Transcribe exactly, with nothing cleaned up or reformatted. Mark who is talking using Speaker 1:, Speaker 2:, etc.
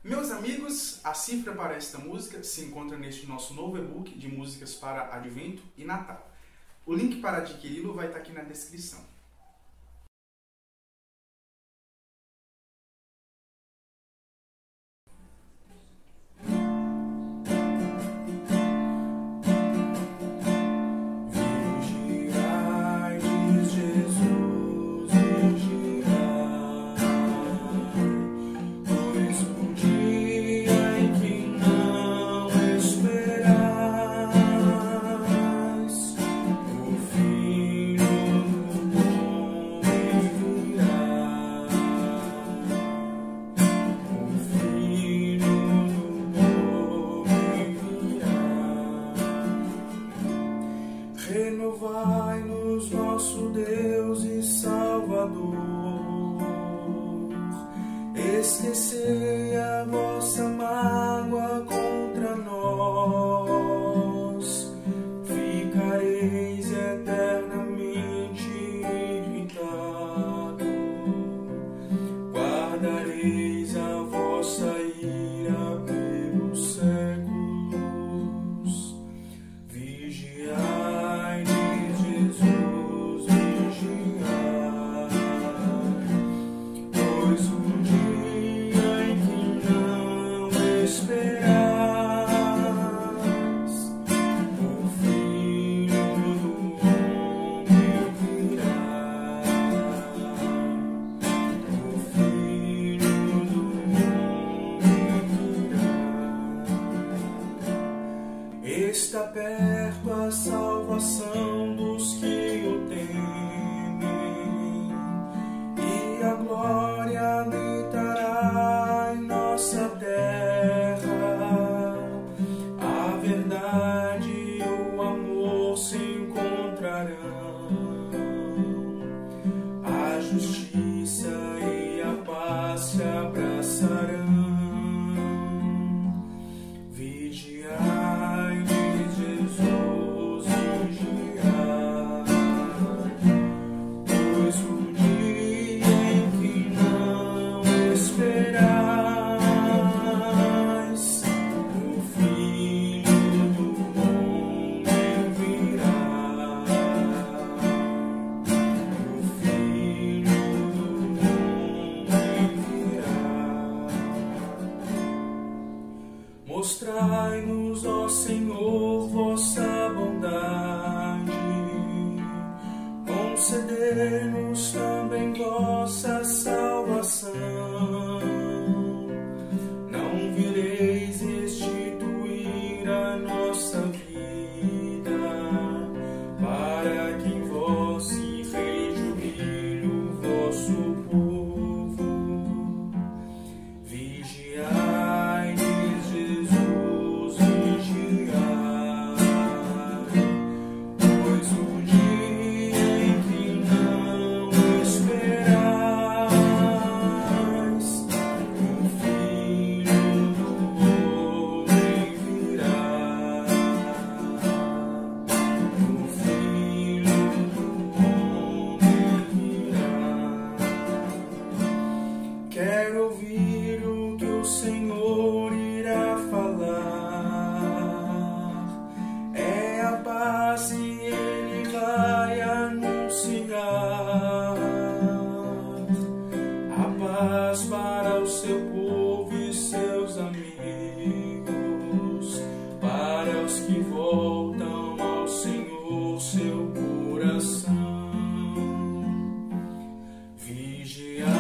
Speaker 1: Meus amigos, a cifra para esta música se encontra neste nosso novo e-book de músicas para Advento e Natal. O link para adquiri-lo vai estar aqui na descrição.
Speaker 2: Renovai-nos, nosso Deus e Salvador, esquecei a vossa mágoa contra nós, ficareis eternamente irritado, guardareis a vossa ira pelos séculos, vigiai. Está perto a salvação dos que o temem, e a glória habitará em nossa terra. A verdade e o amor se encontrarão, a justiça e a paz se abraçarão. Vigiai, diz Jesus, vigiai, pois o dia em que não esperais, o Filho do Homem virá, o Filho do Homem virá. Mostrai-nos, ó Senhor, vossa bondade, conceder-nos também vossa salvação. Não vireis restituir a nossa vida, para que em vós se rejubile o vosso povo. Vigiai, diz Jesus, vigiai, pois o dia em que não esperais, o Filho do Homem virá, o Filho do Homem virá. Quero ouvir o que o Senhor irá falar, é a paz e Ele vai anunciar, a paz para o seu povo e seus amigos, para os que voltam ao Senhor seu coração. Vigiai.